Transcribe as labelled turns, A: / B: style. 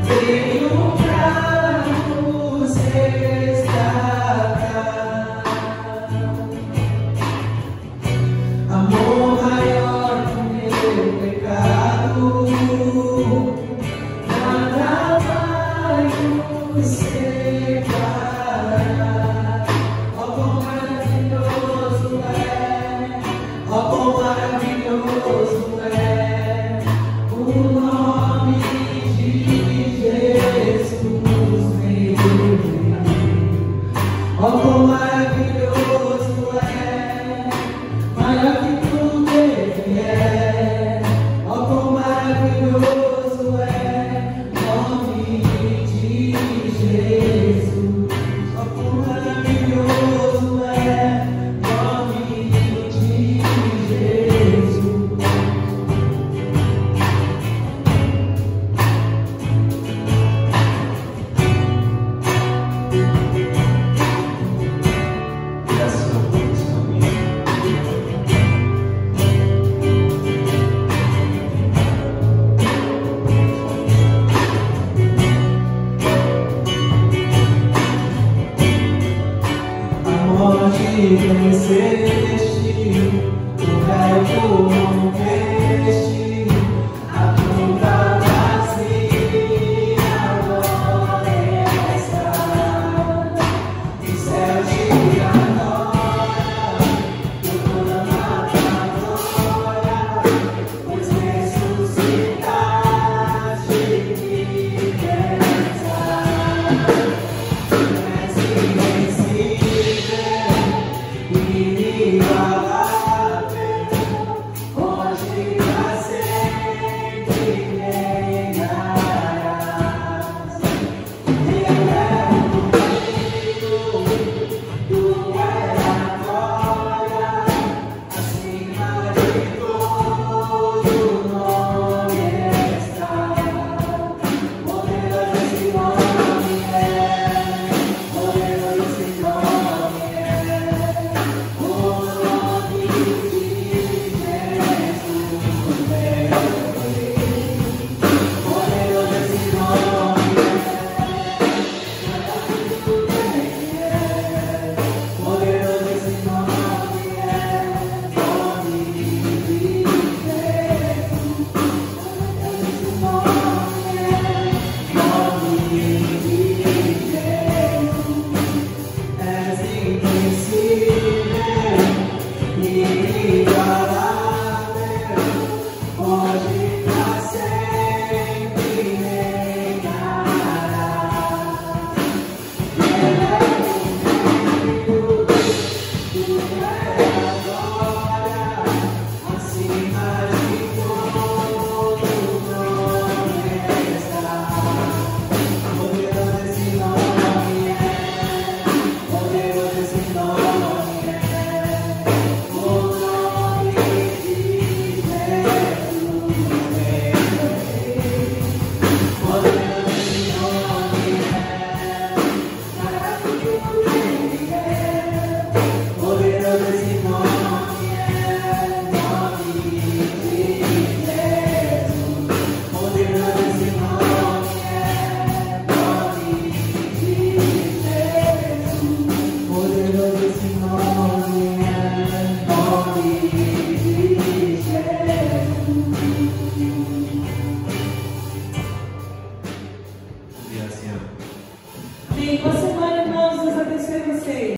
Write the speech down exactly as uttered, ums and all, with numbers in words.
A: Venho pra nos resgatar. Amor maior que meu pecado, nada vai nos separar. Ó quão maravilhoso é, ó quão maravilhoso é o nome de Jesus, meu. Ó quão maravilhoso é, maior que tudo ele é. Ó quão maravilhoso é o nome de Jesus. Ó quão maravilhoso é o nome de Jesus. Graças a Deus, amém. A morte venceste, o verbo rompeste, a tumba vazia agora está. O céu te adora, o mata agora, pois ressuscitaste de pensar. És invencível, inigualável, hoje pra sempre reinarás. Eu levo comigo, tu és agora, acima de todo nome está. Poderoso esse nome é, poderoso esse nome é, o nome de Jesus, meu Rei. Poderoso esse nome é, poderoso esse nome é, nome de Jesus. Esse nome é, nome de Jesus. És invencível, inigualável, hoje pra sempre reinarás. Elevo comigo, tu és agora, acima de todo nome está. Poderoso esse nome é, poderoso esse nome é, o nome de Jesus, meu Rei. Poderoso esse nome é, maravilhoso ele é. Poderoso esse nome é, nome de Jesus. Poderoso esse nome é, nome de Jesus. Poderoso esse nome é, nome de Jesus.